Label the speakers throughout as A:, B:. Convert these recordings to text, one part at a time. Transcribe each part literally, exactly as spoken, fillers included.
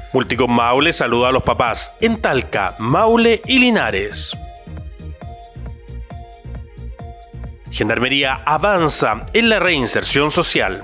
A: Multicom Maule saluda a los papás en Talca, Maule y Linares. Gendarmería avanza en la reinserción social.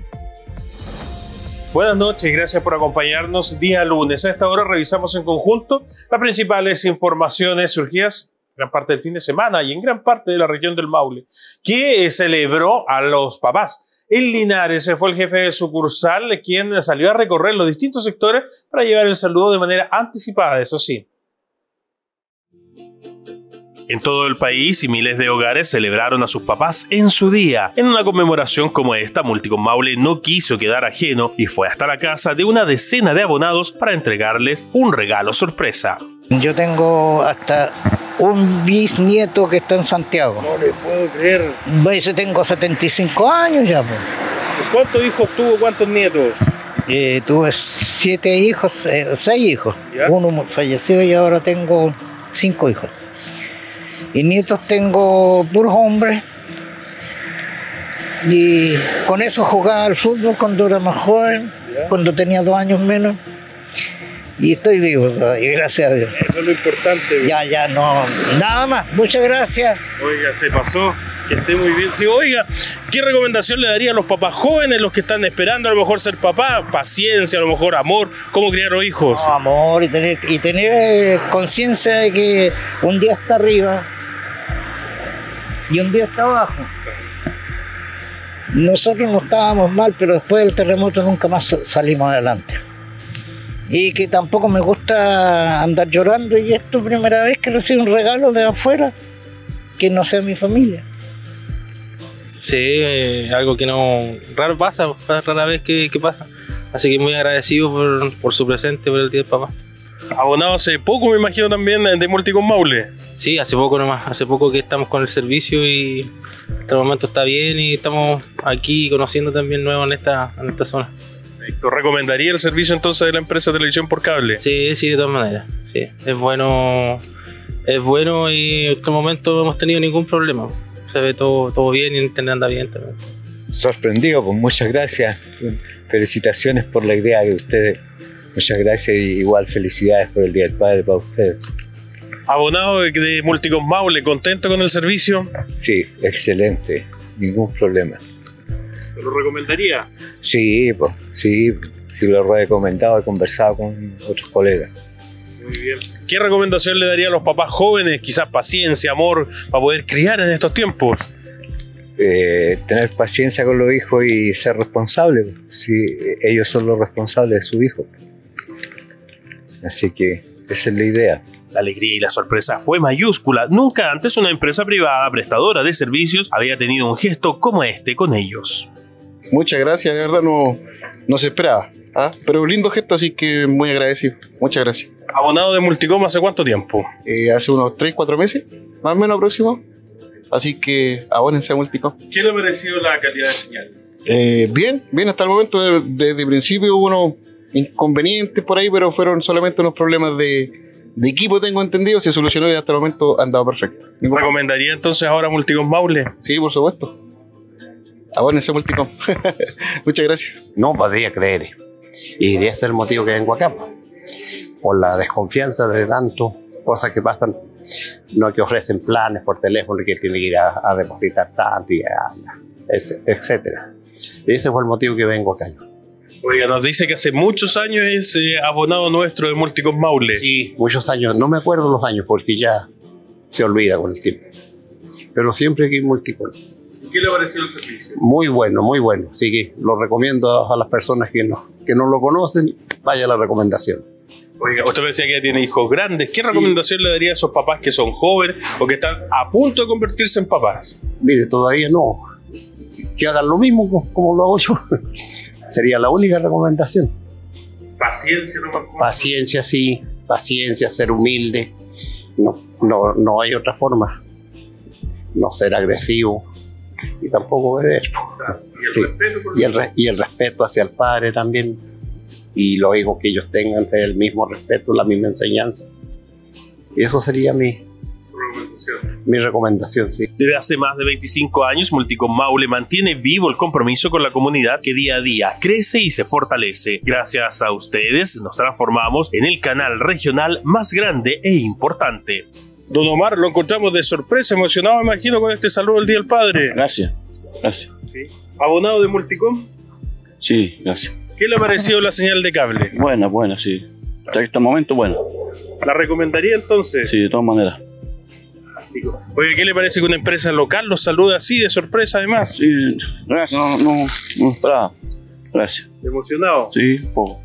A: Buenas noches, gracias por acompañarnos día lunes. A esta hora revisamos en conjunto las principales informaciones surgidas en gran parte del fin de semana y en gran parte de la región del Maule, que celebró a los papás. En Linares fue el jefe de sucursal quien salió a recorrer los distintos sectores para llevar el saludo de manera anticipada, eso sí. En todo el país, miles de hogares celebraron a sus papás en su día. En una conmemoración como esta, Multicom Maule no quiso quedar ajeno y fue hasta la casa de una decena de abonados para entregarles un regalo sorpresa.
B: Yo tengo hasta un bisnieto que está en Santiago.
C: No le puedo creer.
B: Ese tengo setenta y cinco años ya. Pues.
C: ¿Cuántos hijos tuvo? ¿Cuántos nietos?
B: Eh, tuve siete hijos, eh, seis hijos.
C: ¿Ya?
B: Uno falleció y ahora tengo cinco hijos. Y nietos tengo puros hombres. Y con eso jugaba al fútbol cuando era más joven,
C: ¿Ya?
B: Cuando tenía dos años menos. Y estoy vivo, gracias a Dios.
C: Eso es lo importante.
B: Ya, ya, no, nada más. Muchas gracias.
C: Oiga, se pasó. Que esté muy bien. Sí, oiga, ¿qué recomendación le daría a los papás jóvenes, los que están esperando a lo mejor ser papá? Paciencia, a lo mejor amor. ¿Cómo criar a los hijos?
B: No, amor, y tener, y tener conciencia de que un día está arriba y un día está abajo. Nosotros no estábamos mal, pero después del terremoto nunca más salimos adelante. Y que tampoco me gusta andar llorando, y esto es la primera vez que recibo un regalo de afuera que no sea mi familia.
D: Sí, eh, algo que no raro pasa, rara vez que, que pasa. Así que muy agradecido por, por su presente, por el Día del Papá.
C: Abonado hace poco, me imagino, también de Multicom Maule.
D: Sí, hace poco nomás, hace poco que estamos con el servicio y hasta el momento está bien y estamos aquí conociendo también nuevo en esta, en esta zona.
C: ¿Te recomendaría el servicio entonces de la empresa de televisión por cable?
D: Sí, sí, de todas maneras. Sí, es bueno, es bueno y en este momento no hemos tenido ningún problema. Se ve todo, todo bien y el internet anda bien también.
E: Sorprendido, pues muchas gracias. Felicitaciones por la idea de ustedes. Muchas gracias y igual felicidades por el Día del Padre para ustedes.
C: Abonado de, de Multicom Maule, ¿contento con el servicio?
E: Sí, excelente, ningún problema.
C: ¿Te lo recomendaría?
E: Sí, pues, sí, sí lo he recomendado, he conversado con otros colegas.
C: Muy bien. ¿Qué recomendación le daría a los papás jóvenes? Quizás paciencia, amor, para poder criar en estos tiempos.
E: Eh, tener paciencia con los hijos y ser responsables. Sí, ellos son los responsables de sus hijos. Así que esa es la idea.
A: La alegría y la sorpresa fue mayúscula. Nunca antes una empresa privada prestadora de servicios había tenido un gesto como este con ellos.
F: Muchas gracias, de verdad no, no se esperaba, ¿ah? Pero un lindo gesto, así que muy agradecido. Muchas gracias.
C: ¿Abonado de Multicom hace cuánto tiempo?
F: Eh, hace unos tres, cuatro meses, más o menos aproximado. Así que abónense a Multicom.
C: ¿Qué le ha parecido la calidad de señal?
F: Eh, bien, bien, hasta el momento, de, desde el principio hubo unos inconvenientes por ahí, pero fueron solamente unos problemas de, de equipo, tengo entendido. Se solucionó y hasta el momento han dado perfecto. Ningún
C: ¿Recomendaría entonces ahora Multicom Maule?
F: Sí, por supuesto. Abónense a Multicom. Muchas gracias.
G: No podría creer. Y ese es el motivo que vengo acá. Por la desconfianza de tanto cosas que pasan. No que ofrecen planes por teléfono que tiene que ir a, a depositar tanto, y a, etcétera. Ese fue el motivo que vengo acá.
C: Oiga, nos dice que hace muchos años es eh, abonado nuestro de Multicom Maule.
G: Sí, muchos años. No me acuerdo los años porque ya se olvida con el tiempo. Pero siempre aquí en Multicom.
C: ¿Qué le ha parecido el servicio?
G: Muy bueno, muy bueno. Así que lo recomiendo a las personas que no, que no lo conocen. Vaya la recomendación.
C: Oiga, usted me decía que ya tiene hijos grandes. ¿Qué recomendación le daría a esos papás que son jóvenes o que están a punto de convertirse en papás?
G: Mire, todavía no. Que hagan lo mismo como lo hago yo. Sería la única recomendación.
C: Paciencia, ¿no?
G: Paciencia, sí. Paciencia, ser humilde. No, no, no hay otra forma. No ser agresivo. Y tampoco beber.
C: ¿Y el,
G: sí.
C: respeto por
G: y, el re, y el respeto hacia el padre también. Y los hijos que ellos tengan el mismo respeto, la misma enseñanza. Y eso sería mi
C: recomendación.
G: mi recomendación, sí.
A: Desde hace más de veinticinco años, Multicom Maule mantiene vivo el compromiso con la comunidad que día a día crece y se fortalece. Gracias a ustedes nos transformamos en el canal regional más grande e importante.
C: Don Omar, lo encontramos de sorpresa, emocionado, me imagino, con este saludo del Día del Padre.
H: Gracias, gracias.
C: Sí. ¿Abonado de Multicom?
H: Sí, gracias.
C: ¿Qué le ha parecido la señal de cable?
H: Buena, buena, sí. Hasta este momento, bueno.
C: ¿La recomendaría entonces?
H: Sí, de todas maneras.
C: Oye, ¿qué le parece que una empresa local los saluda así de sorpresa además?
H: Sí, gracias, no, no, no esperaba. Gracias.
C: ¿Emocionado?
H: Sí, un poco.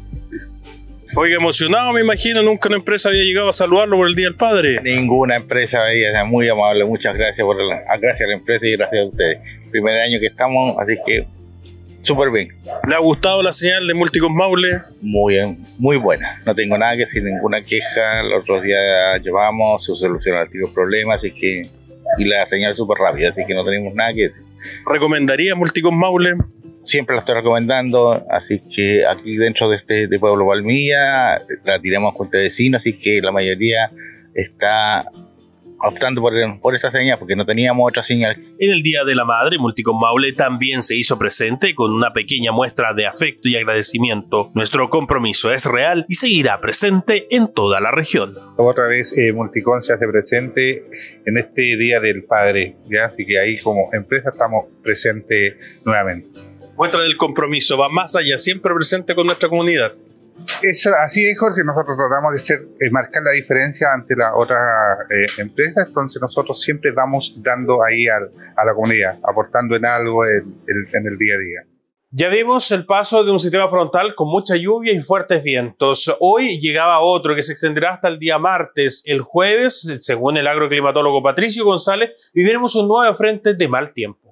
C: Oiga, emocionado me imagino, nunca una empresa había llegado a saludarlo por el Día del Padre.
I: Ninguna empresa había, muy amable, muchas gracias por la, gracias a la empresa y gracias a ustedes. Primer año que estamos, así que súper bien.
C: ¿Le ha gustado la señal de Multicom Maule?
I: Muy bien, muy buena. No tengo nada que decir, ninguna queja. Los otros días llevamos, se solucionaron los problemas, así que, y la señal súper rápida, así que no tenemos nada que decir.
C: ¿Recomendaría Multicom Maule?
I: Siempre la estoy recomendando, así que aquí dentro de este de Pueblo Palmilla la tiramos con este vecino, así que la mayoría está optando por, por esa señal porque no teníamos otra señal.
A: En el Día de la Madre, Multicom Maule también se hizo presente con una pequeña muestra de afecto y agradecimiento. Nuestro compromiso es real y seguirá presente en toda la región.
J: Otra vez eh, Multicom se hace presente en este Día del Padre, ¿ya? Así que ahí como empresa estamos presentes nuevamente.
C: Muestra del compromiso, va más allá, siempre presente con nuestra comunidad.
J: Eso, así es, Jorge, nosotros tratamos de ser, eh, marcar la diferencia ante la otra eh, empresa, entonces nosotros siempre vamos dando ahí al, a la comunidad, aportando en algo en, en, en el día a día.
A: Ya vimos el paso de un sistema frontal con mucha lluvia y fuertes vientos. Hoy llegaba otro que se extenderá hasta el día martes. El jueves, según el agroclimatólogo Patricio González, viviremos un nuevo frente de mal tiempo.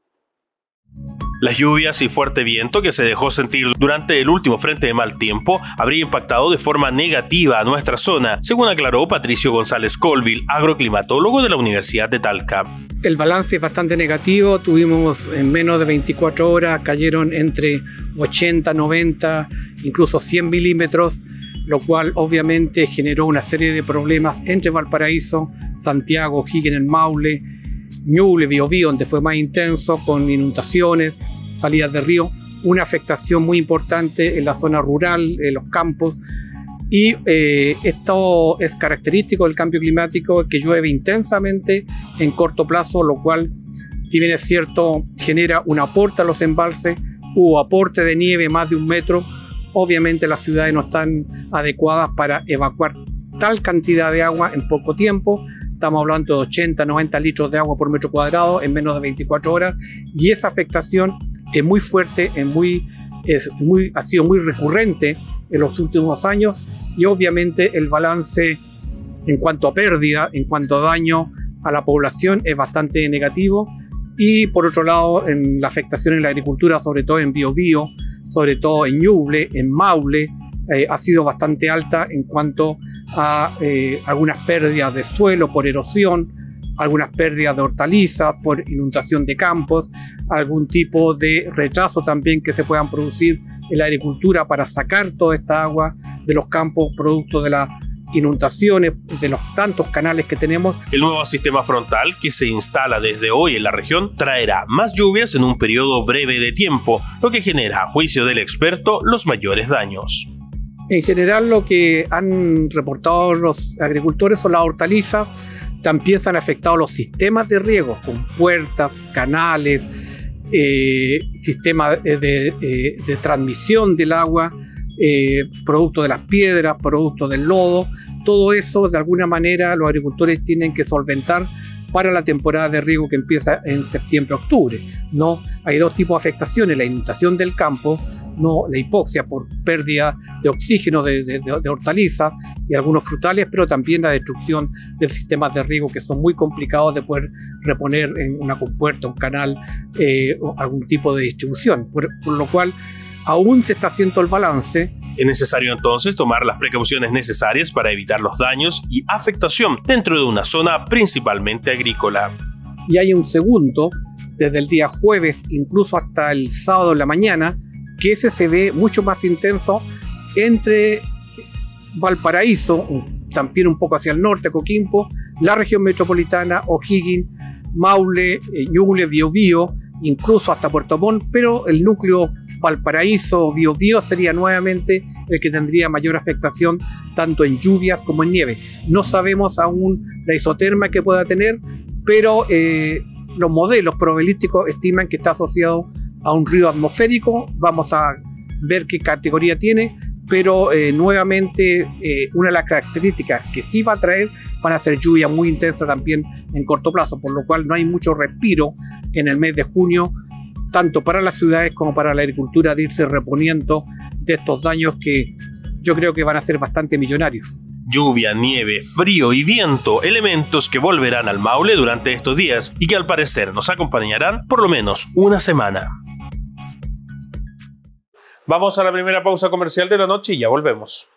A: Las lluvias y fuerte viento que se dejó sentir durante el último frente de mal tiempo habría impactado de forma negativa a nuestra zona, según aclaró Patricio González Colville, agroclimatólogo de la Universidad de Talca.
K: El balance es bastante negativo, tuvimos en menos de veinticuatro horas, cayeron entre ochenta, noventa, incluso cien milímetros, lo cual obviamente generó una serie de problemas entre Valparaíso, Santiago, O'Higgins, el Maule, Ñuble, Biobío, donde fue más intenso, con inundaciones, salidas de río, una afectación muy importante en la zona rural, en los campos, y eh, esto es característico del cambio climático, que llueve intensamente en corto plazo, lo cual, si bien es cierto, genera un aporte a los embalses, hubo aporte de nieve más de un metro, obviamente las ciudades no están adecuadas para evacuar tal cantidad de agua en poco tiempo. Estamos hablando de ochenta, noventa litros de agua por metro cuadrado en menos de veinticuatro horas, y esa afectación es muy fuerte, es muy, es muy, ha sido muy recurrente en los últimos años, y obviamente el balance en cuanto a pérdida, en cuanto a daño a la población es bastante negativo. Y por otro lado, en la afectación en la agricultura, sobre todo en Biobío, sobre todo en Ñuble, en Maule, eh, ha sido bastante alta en cuanto a eh, algunas pérdidas de suelo por erosión, algunas pérdidas de hortalizas por inundación de campos, algún tipo de retraso también que se puedan producir en la agricultura para sacar toda esta agua de los campos producto de las inundaciones, de los tantos canales que tenemos.
A: El nuevo sistema frontal que se instala desde hoy en la región traerá más lluvias en un periodo breve de tiempo, lo que genera, a juicio del experto, los mayores daños.
K: En general, lo que han reportado los agricultores son las hortalizas. También se han afectado los sistemas de riego, con puertas, canales, eh, sistemas de, de, de, de transmisión del agua, eh, producto de las piedras, producto del lodo. Todo eso, de alguna manera, los agricultores tienen que solventar para la temporada de riego que empieza en septiembre-octubre. ¿No? Hay dos tipos de afectaciones: la inundación del campo, no la hipoxia por pérdida de oxígeno de, de, de hortalizas y algunos frutales, pero también la destrucción de sistemas de riego que son muy complicados de poder reponer en una compuerta, un canal eh, o algún tipo de distribución, por, por lo cual aún se está haciendo el balance.
A: Es necesario entonces tomar las precauciones necesarias para evitar los daños y afectación dentro de una zona principalmente agrícola.
K: Y hay un segundo, desde el día jueves incluso hasta el sábado en la mañana, que ese se ve mucho más intenso entre Valparaíso, también un poco hacia el norte, Coquimbo, la región metropolitana, O'Higgins, Maule, eh, Ñuble, Biobío, incluso hasta Puerto Montt, pero el núcleo Valparaíso, Biobío sería nuevamente el que tendría mayor afectación tanto en lluvias como en nieve. No sabemos aún la isoterma que pueda tener, pero eh, los modelos probabilísticos estiman que está asociado a un río atmosférico. Vamos a ver qué categoría tiene, pero eh, nuevamente eh, una de las características que sí va a traer van a ser lluvias muy intensas también en corto plazo, por lo cual no hay mucho respiro en el mes de junio, tanto para las ciudades como para la agricultura, de irse reponiendo de estos daños que yo creo que van a ser bastante millonarios.
A: Lluvia, nieve, frío y viento, elementos que volverán al Maule durante estos días y que al parecer nos acompañarán por lo menos una semana. Vamos a la primera pausa comercial de la noche y ya volvemos.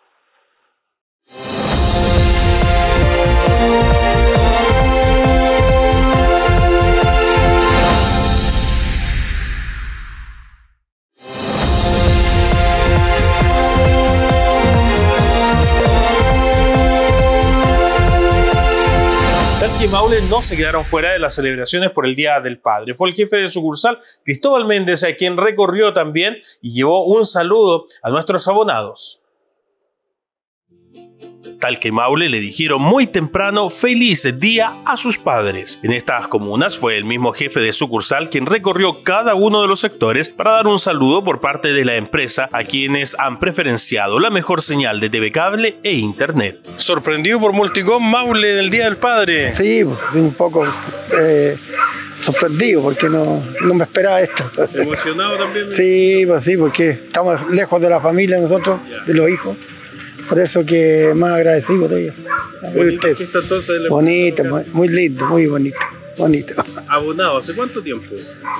A: Talca y Maule no se quedaron fuera de las celebraciones por el Día del Padre. Fue el jefe de sucursal, Cristóbal Méndez, a quien recorrió también y llevó un saludo a nuestros abonados. Talca y Maule le dijeron muy temprano feliz día a sus padres. En estas comunas fue el mismo jefe de sucursal quien recorrió cada uno de los sectores para dar un saludo por parte de la empresa a quienes han preferenciado la mejor señal de T V cable e internet. ¿Sorprendido por Multicom Maule del Día del Padre?
L: Sí, un poco eh, sorprendido porque no, no me esperaba esto.
A: ¿Emocionado también?
L: Sí, pues sí, porque estamos lejos de la familia nosotros, de los hijos. Por eso que más agradecido de ellos.
A: Bonita fiesta entonces.
L: Bonita, muy, muy lindo, muy bonito, bonito.
A: ¿Abonado hace cuánto tiempo?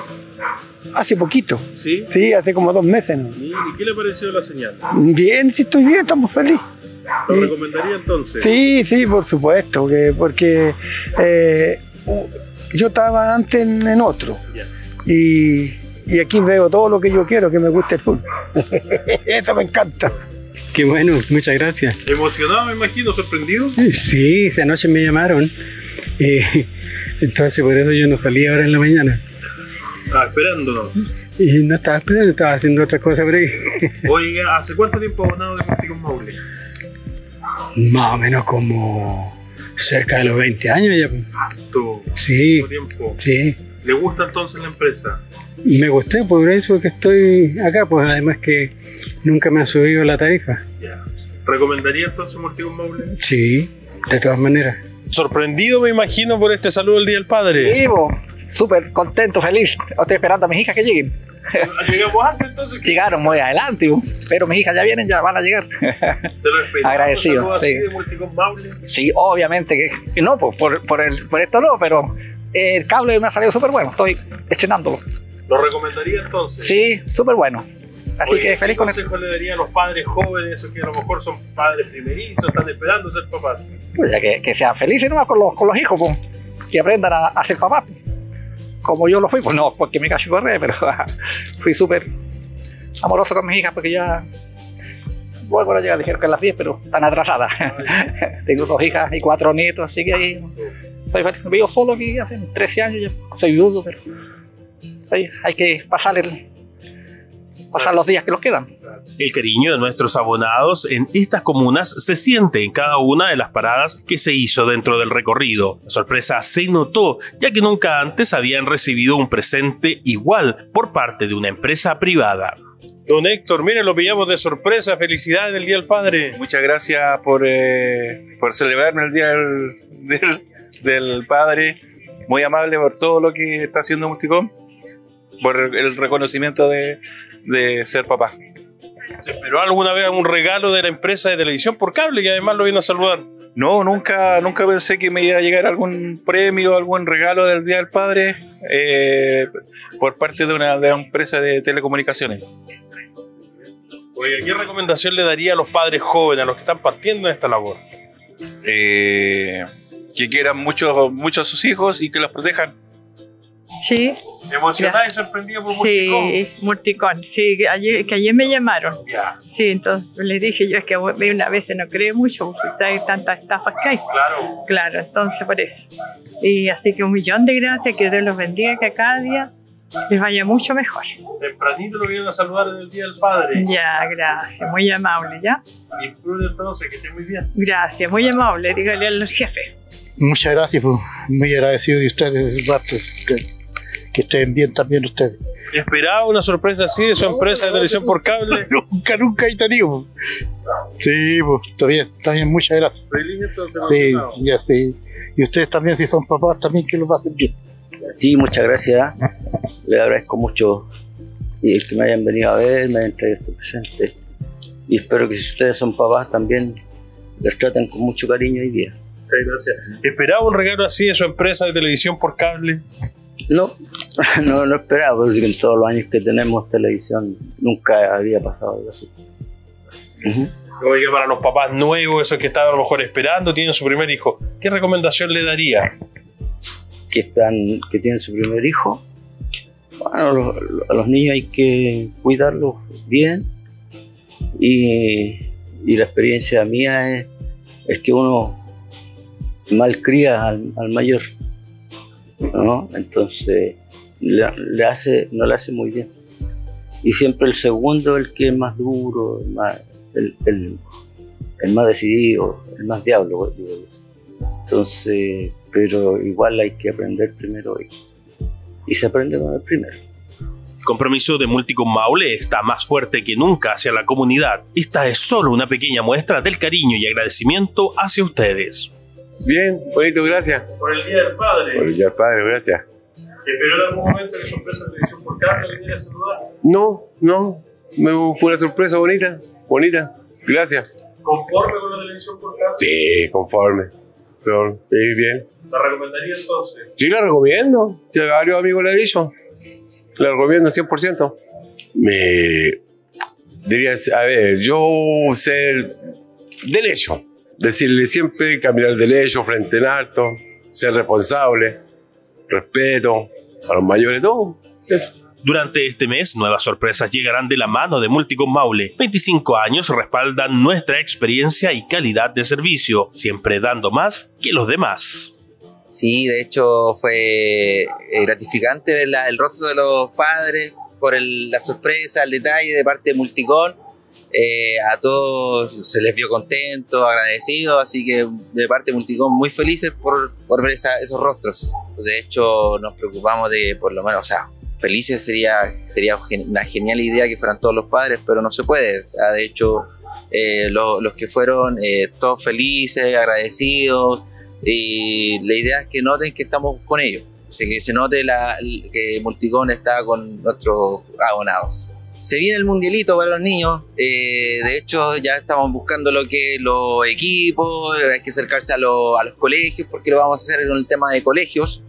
L: Hace poquito.
A: ¿Sí?
L: Sí, hace como dos meses. ¿No?
A: ¿Y qué le pareció la señal?
L: Bien, sí estoy bien, estamos felices.
A: ¿Lo
L: sí.
A: recomendaría entonces?
L: Sí, sí, por supuesto, que, porque eh, yo estaba antes en, en otro. Yeah. Y, y aquí veo todo lo que yo quiero, que me guste el fútbol. Esto me encanta.
M: Qué bueno, muchas gracias.
A: ¿Emocionado, me imagino? ¿Sorprendido?
M: Sí, esa noche me llamaron. Eh, entonces por eso yo no salí ahora en la mañana.
A: Estaba esperando.
M: Y no estaba esperando, estaba haciendo otra cosa por ahí.
A: Oiga, ¿hace cuánto tiempo abonado de Multicom Maule?
M: Más o menos como cerca de los veinte años ya.
A: ¿Tú?
M: Sí.
A: Tiempo.
M: Sí.
A: ¿Le gusta entonces la empresa?
M: Me gusté, por eso que estoy acá, pues además que nunca me han subido la tarifa.
A: Ya. ¿Recomendaría entonces Multicom Maule?
M: Sí, de todas maneras.
A: Sorprendido, me imagino, por este saludo del Día del Padre.
B: Vivo, súper contento, feliz. Estoy esperando a mis hijas que lleguen.
A: ¿Llegamos antes entonces?
B: Llegaron muy adelante, pero mis hijas ya vienen, ya van a llegar.
A: ¿Se lo esperaba?
B: Agradecido.
A: ¿Así
B: Sí.
A: de Multicom Maule?
B: Sí, obviamente que, que no, pues, por, por, el, por esto no, pero el cable me ha salido súper bueno, estoy estrenándolo.
A: ¿Lo recomendaría entonces?
B: Sí, súper bueno. Así
A: Oye,
B: que feliz con
A: eso. ¿Qué consejo le daría a los padres jóvenes, esos que a lo mejor son padres primerizos, están esperando ser papás?
B: Pues ya que, que sean felices nomás con los, con los hijos, pues, que aprendan a, a ser papás. Como yo lo fui, pues no, porque me cacho correr, pero fui súper amoroso con mis hijas porque ya luego a llegar, dijeron que a las diez, pero están atrasadas. Tengo dos hijas y cuatro nietos, así que ahí estoy feliz. Vivo solo aquí hace trece años, ya soy viudo, pero ahí hay que pasar el... pasar los días que nos quedan.
A: El cariño de nuestros abonados en estas comunas se siente en cada una de las paradas que se hizo dentro del recorrido. La sorpresa se notó, ya que nunca antes habían recibido un presente igual por parte de una empresa privada. Don Héctor, miren, lo pillamos de sorpresa. Felicidades del Día del Padre.
N: Muchas gracias por, eh, por celebrarme el Día del, del, del Padre. Muy amable por todo lo que está haciendo Multicom, por el reconocimiento de, de ser papá.
A: ¿Se esperó alguna vez un regalo de la empresa de televisión por cable y además lo vino a saludar?
N: No, nunca, nunca pensé que me iba a llegar algún premio, algún regalo del Día del Padre eh, por parte de una, de una empresa de telecomunicaciones.
A: Oye, ¿qué recomendación le daría a los padres jóvenes, a los que están partiendo en esta labor?
N: Eh, que quieran mucho, mucho a sus hijos y que los protejan.
O: Sí.
A: ¿Emocionada y sorprendida por Multicom?
O: Sí, Multicom, sí, que ayer, que ayer me llamaron.
A: Ya.
O: Sí, entonces les dije yo, es que una vez no cree mucho, porque hay tantas estafas que hay.
A: Claro.
O: Claro, entonces por eso. Y así que un millón de gracias, que Dios los bendiga, que cada día les vaya mucho mejor.
A: Tempranito lo vienen a saludar en el Día del Padre.
O: Ya, gracias, muy amable, ¿ya?
A: Disfrute entonces, que esté muy bien.
O: Gracias, muy amable, dígale al jefe.
P: Muchas gracias, pues, muy agradecido de ustedes, Bartos, que, que estén bien también ustedes.
A: ¿Esperaba una sorpresa así de su empresa de televisión por cable?
P: Nunca, nunca he tenido. Sí, pues, está bien, está bien, muchas gracias.
A: Feliz entonces.
P: Sí, ya, sí. Y ustedes también, si son papás, también que lo pasen bien.
Q: Sí, muchas gracias. Le agradezco mucho y que me hayan venido a ver, me hayan traído este presente. Y espero que si ustedes son papás también les traten con mucho cariño hoy día.
A: Muchas gracias. ¿Esperaba un regalo así de su empresa de televisión por cable?
Q: No, no, no esperaba, porque en todos los años que tenemos televisión nunca había pasado algo así. Uh-huh.
A: Oiga, para los papás nuevos, esos que están a lo mejor esperando, tienen su primer hijo, ¿qué recomendación le daría?
Q: Que están, que tienen su primer hijo, bueno, los, a los niños hay que cuidarlos bien y, y la experiencia mía es, es que uno malcría al, al mayor, ¿no? Entonces le, le hace, no le hace muy bien y siempre el segundo es el que es más duro, el más, el, el, el más decidido, el más diablo, digo yo. Entonces, pero igual hay que aprender primero y, y se aprende con el primero.
A: El compromiso de Multicom Maule está más fuerte que nunca hacia la comunidad. Esta es solo una pequeña muestra del cariño y agradecimiento hacia ustedes.
R: Bien, bonito, gracias.
A: Por el Día del Padre.
R: Por el Día del Padre, gracias.
A: ¿Esperó en algún momento que su empresa de televisión por cable viniera a saludar?
R: No, no, me fue una sorpresa bonita, bonita, gracias.
A: ¿Conforme con la televisión por cable?
R: Sí, conforme. Pero, sí, bien.
A: ¿La recomendaría entonces?
R: Sí, la recomiendo. Si a varios amigos le he dicho, la recomiendo cien por ciento. Me diría, a ver, yo ser del hecho, decirle siempre caminar del hecho frente en alto, ser responsable, respeto a los mayores, todo eso.
A: Durante este mes, nuevas sorpresas llegarán de la mano de Multicom Maule. veinticinco años respaldan nuestra experiencia y calidad de servicio, siempre dando más que los demás.
S: Sí, de hecho fue gratificante ver la, el rostro de los padres por el, la sorpresa, el detalle de parte de Multicom. Eh, a todos se les vio contentos, agradecidos, así que de parte de Multicom muy felices por, por ver esa, esos rostros. De hecho nos preocupamos de por lo menos, o sea, felices sería, sería una genial idea que fueran todos los padres, pero no se puede. O sea, de hecho, eh, lo, los que fueron eh, todos felices, agradecidos, y la idea es que noten que estamos con ellos, o sea, que se note la, que Multicom está con nuestros abonados. Se viene el mundialito para los niños, eh, de hecho ya estamos buscando lo que los equipos, hay que acercarse a, lo, a los colegios, porque lo vamos a hacer con el tema de colegios.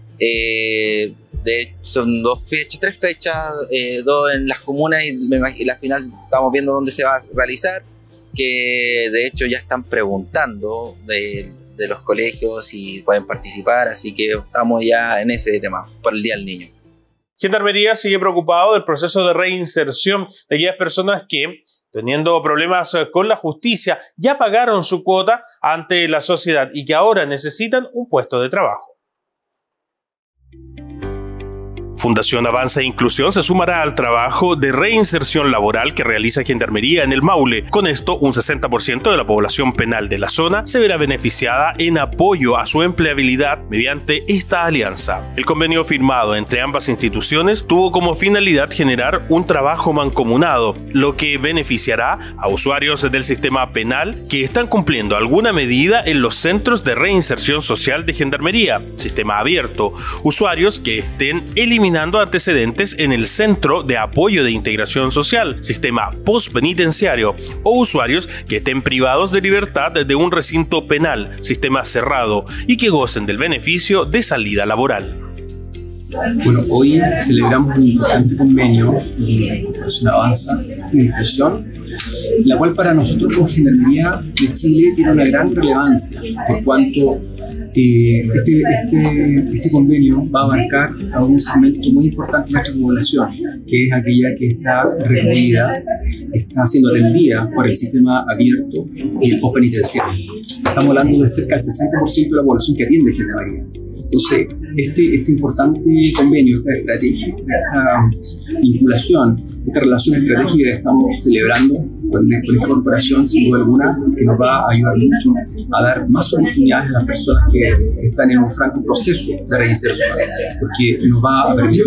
S: Eh, De, son dos fechas, tres fechas, eh, dos en las comunas y, me imagino, y la final estamos viendo dónde se va a realizar, que de hecho ya están preguntando de, de los colegios si pueden participar, así que estamos ya en ese tema, por el Día del Niño.
A: Gendarmería sigue preocupado del proceso de reinserción de aquellas personas que, teniendo problemas con la justicia, ya pagaron su cuota ante la sociedad y que ahora necesitan un puesto de trabajo. Fundación Avanza e Inclusión se sumará al trabajo de reinserción laboral que realiza Gendarmería en el Maule. Con esto, un sesenta por ciento de la población penal de la zona se verá beneficiada en apoyo a su empleabilidad mediante esta alianza. El convenio firmado entre ambas instituciones tuvo como finalidad generar un trabajo mancomunado, lo que beneficiará a usuarios del sistema penal que están cumpliendo alguna medida en los centros de reinserción social de Gendarmería, sistema abierto, usuarios que estén eliminando antecedentes en el Centro de Apoyo de Integración Social, sistema postpenitenciario, o usuarios que estén privados de libertad de un recinto penal, sistema cerrado, y que gocen del beneficio de salida laboral.
T: Bueno, hoy celebramos un importante convenio de Corporación Avanza y Inclusión, la cual para nosotros como Gendarmería de Chile tiene una gran relevancia, por cuanto eh, este, este, este convenio va a abarcar a un segmento muy importante de nuestra población, que es aquella que está recogida, está siendo atendida por el sistema abierto y el postpenitenciario. Estamos hablando de cerca del sesenta por ciento de la población que atiende Gendarmería. Entonces, este, este importante convenio, esta estrategia, esta vinculación, esta relación estratégica que estamos celebrando con, con esta corporación, sin duda alguna, que nos va a ayudar mucho a dar más oportunidades a las personas que están en un franco proceso de reinserción, porque nos va a permitir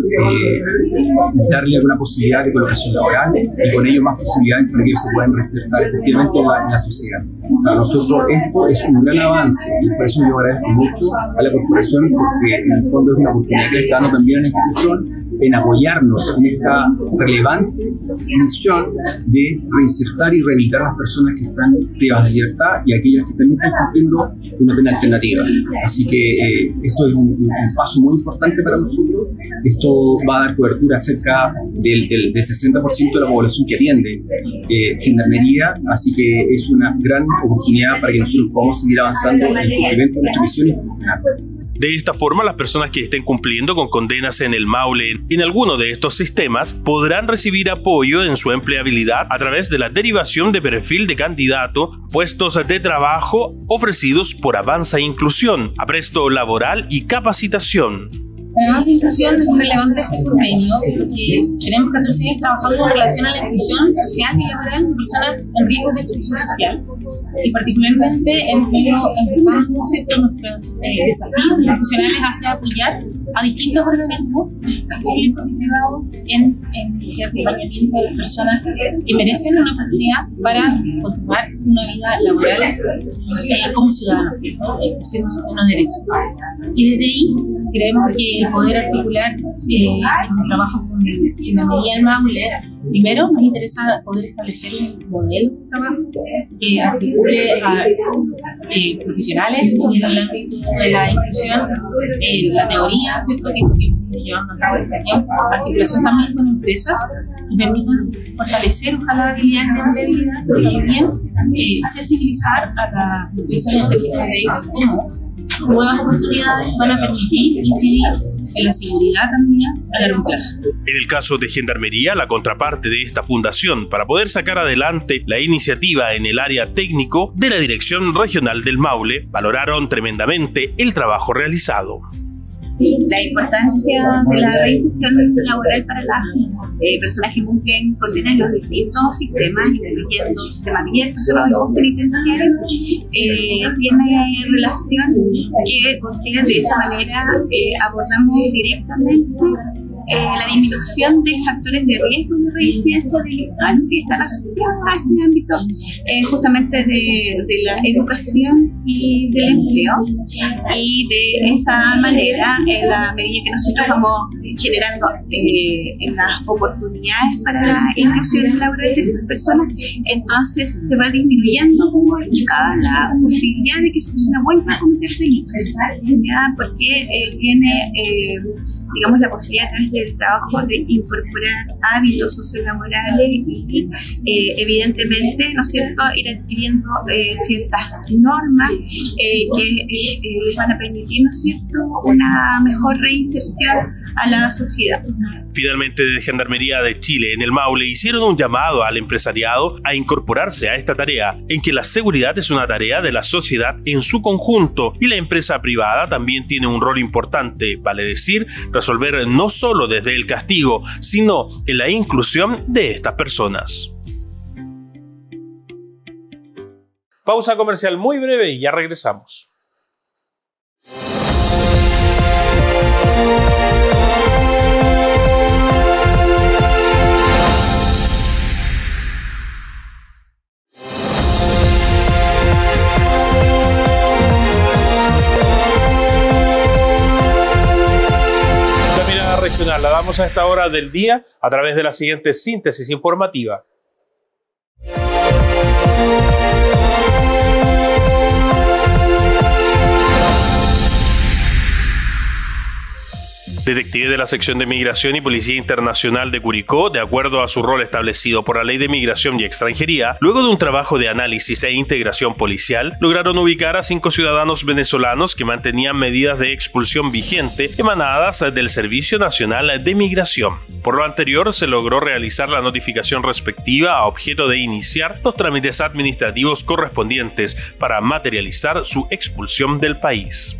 T: eh, darle alguna posibilidad de colocación laboral y con ello más posibilidades para que ellos se puedan reinsertar efectivamente en la, en la sociedad. Para nosotros esto es un gran avance y por eso yo agradezco mucho a la corporación, porque en el fondo es una oportunidad que está dando también a la institución en apoyarnos en esta relevante misión de reinsertar y rehabilitar a las personas que están privadas de libertad y aquellas que también están cumpliendo una pena alternativa. Así que eh, esto es un, un paso muy importante para nosotros. Esto va a dar cobertura a cerca del, del, del sesenta por ciento de la población que atiende eh, Gendarmería, así que es una gran oportunidad para que nosotros podamos seguir avanzando en el cumplimiento de nuestra misión institucional.
A: De esta forma, las personas que estén cumpliendo con condenas en el Maule en alguno de estos sistemas podrán recibir apoyo en su empleabilidad a través de la derivación de perfil de candidato, puestos de trabajo ofrecidos por Avanza Inclusión, apresto laboral y capacitación.
U: Para Avanza Inclusión es muy relevante este convenio porque tenemos catorce años trabajando en relación a la inclusión social y laboral de personas en riesgo de exclusión social, y particularmente hemos ido enfocando nuestros eh, desafíos institucionales hacia apoyar a distintos organismos públicos y privados en, en el acompañamiento de las personas que merecen una oportunidad para continuar una vida laboral eh, como ciudadanos, ¿no? ejerciendo sus plenos derechos. Y desde ahí creemos que poder articular eh, el trabajo con Gendarmería del Maule, primero nos interesa poder establecer un modelo de trabajo que articule a eh, profesionales en el ámbito de la inclusión, eh, la teoría, ¿cierto?, que, que hemos ido llevando a cabo este tiempo, articulación también con empresas que permitan fortalecer ojalá habilidades de empleabilidad, pero también eh, sensibilizar a las empresas en términos de cómo nuevas oportunidades van a permitir incidir en la seguridad también a largo plazo.
A: En el caso de Gendarmería, la contraparte de esta fundación para poder sacar adelante la iniciativa en el área técnico de la Dirección Regional del Maule, valoraron tremendamente el trabajo realizado.
V: La importancia de la reinserción laboral para las eh, personas que cumplen condenas en los distintos sistemas, incluyendo sistemas abiertos, cerrados y penitenciarios, eh, tiene relación que, que de esa manera eh, abordamos directamente Eh, la disminución de factores de riesgo de reincidencia delictual que están asociados a ese ámbito eh, justamente de, de la educación y del empleo, y de esa manera, en la medida que nosotros vamos generando eh, las oportunidades para la inclusión laboral de estas personas, entonces se va disminuyendo, como explicaba, la posibilidad de que esa persona vuelva a cometer delitos, ¿ya? Porque eh, tiene eh, digamos, la posibilidad a través del trabajo de incorporar hábitos sociolaborales y eh, evidentemente, ¿no es cierto?, ir adquiriendo eh, ciertas normas eh, que eh, les van a permitir, ¿no es cierto?, una mejor reinserción a la sociedad.
A: Finalmente, de Gendarmería de Chile en el Maule hicieron un llamado al empresariado a incorporarse a esta tarea, en que la seguridad es una tarea de la sociedad en su conjunto y la empresa privada también tiene un rol importante, vale decir, resolver no solo desde el castigo, sino en la inclusión de estas personas. Pausa comercial muy breve y ya regresamos. La damos a esta hora del día a través de la siguiente síntesis informativa. detective de la sección de Migración y Policía Internacional de Curicó, de acuerdo a su rol establecido por la Ley de Migración y Extranjería, luego de un trabajo de análisis e integración policial, lograron ubicar a cinco ciudadanos venezolanos que mantenían medidas de expulsión vigente emanadas del Servicio Nacional de Migración. Por lo anterior, se logró realizar la notificación respectiva a objeto de iniciar los trámites administrativos correspondientes para materializar su expulsión del país.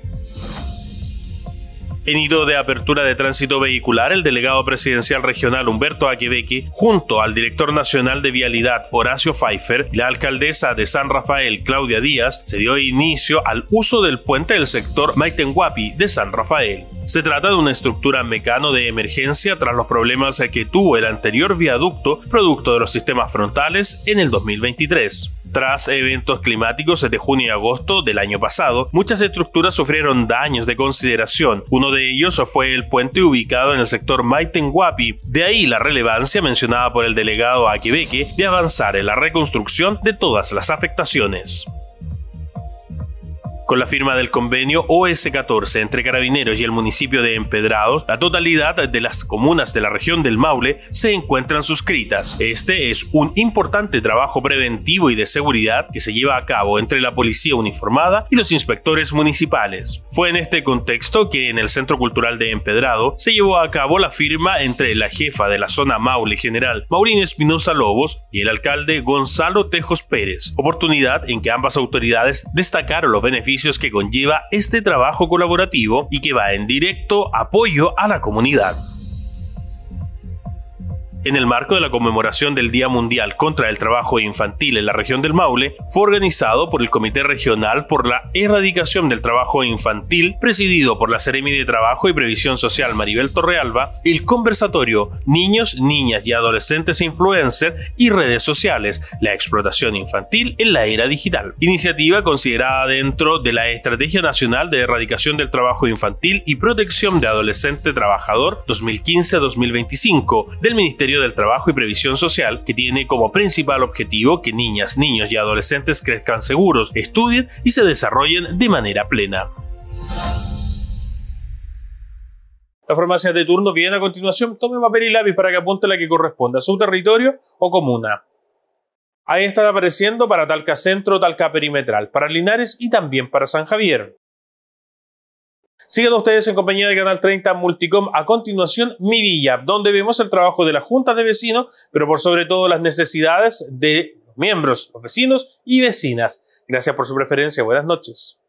A: En hito de apertura de tránsito vehicular, el delegado presidencial regional Humberto Aquebeque, junto al director nacional de Vialidad Horacio Pfeiffer y la alcaldesa de San Rafael Claudia Díaz, se dio inicio al uso del puente del sector Maitenguapi de San Rafael. Se trata de una estructura mecano de emergencia tras los problemas que tuvo el anterior viaducto producto de los sistemas frontales en el dos mil veintitrés. Tras eventos climáticos de junio y agosto del año pasado, muchas estructuras sufrieron daños de consideración. Uno de ellos fue el puente ubicado en el sector Maitenguapi. De ahí la relevancia mencionada por el delegado Aquebeque de avanzar en la reconstrucción de todas las afectaciones. Con la firma del convenio O S catorce entre Carabineros y el municipio de Empedrados, la totalidad de las comunas de la región del Maule se encuentran suscritas. Este es un importante trabajo preventivo y de seguridad que se lleva a cabo entre la policía uniformada y los inspectores municipales. Fue en este contexto que en el Centro Cultural de Empedrado se llevó a cabo la firma entre la jefa de la zona Maule General, Maureen Espinosa Lobos, y el alcalde Gonzalo Tejos Pérez, oportunidad en que ambas autoridades destacaron los beneficios que conlleva este trabajo colaborativo y que va en directo apoyo a la comunidad. En el marco de la conmemoración del Día Mundial contra el Trabajo Infantil en la región del Maule, fue organizado por el Comité Regional por la Erradicación del Trabajo Infantil, presidido por la Seremi de Trabajo y Previsión Social Maribel Torrealba, el conversatorio Niños, Niñas y Adolescentes Influencer y Redes Sociales, la explotación infantil en la era digital. Iniciativa considerada dentro de la Estrategia Nacional de Erradicación del Trabajo Infantil y Protección de Adolescente Trabajador dos mil quince a dos mil veinticinco del Ministerio del Trabajo y Previsión Social, que tiene como principal objetivo que niñas, niños y adolescentes crezcan seguros, estudien y se desarrollen de manera plena. La farmacia de turno viene a continuación. Tome papel y lápiz para que apunte la que corresponda a su territorio o comuna. Ahí están apareciendo para Talca Centro, Talca Perimetral, para Linares y también para San Javier. Sigan ustedes en compañía de Canal treinta Multicom. A continuación, Mi Villa, donde vemos el trabajo de las juntas de vecinos, pero por sobre todo las necesidades de miembros, los vecinos y vecinas. Gracias por su preferencia. Buenas noches.